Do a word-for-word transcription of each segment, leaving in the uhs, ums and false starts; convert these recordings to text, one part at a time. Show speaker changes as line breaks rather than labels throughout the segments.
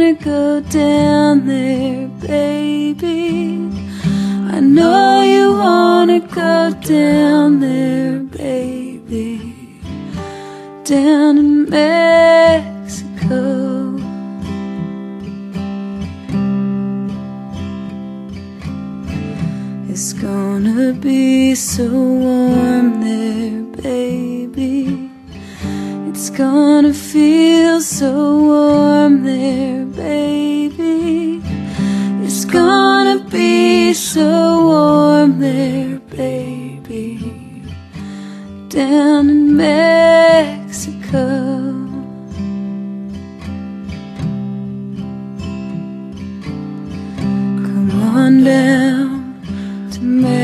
wanna go down there, baby. I know you wanna go down there, baby. Down in Mexico. It's gonna be so warm there, baby. It's gonna feel so warm there, baby. It's gonna be so warm there, baby. Down in Mexico. Come on down to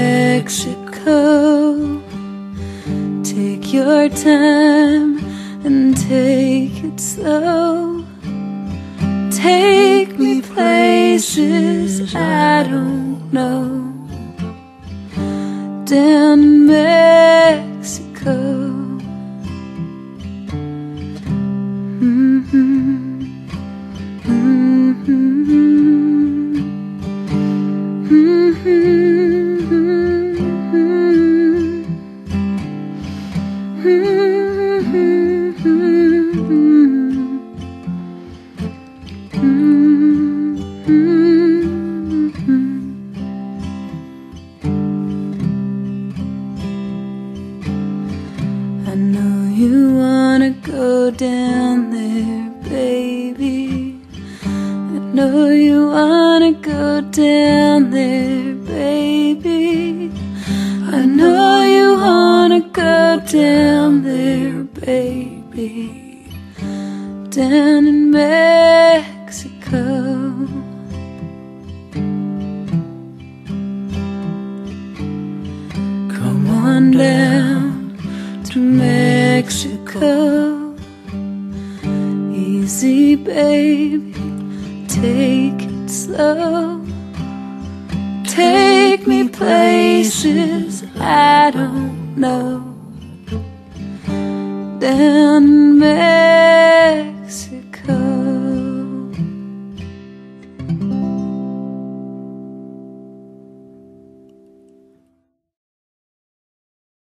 Mexico. Take your time and take it slow. Take me places I don't know. Down in Mexico. Mm-hmm. I know you wanna go down there, baby. I know you wanna go down there, baby. I know you wanna go down there, baby. Down in Mexico. Come on down to Mexico. Easy, baby, take it slow. Take me places I don't know. Down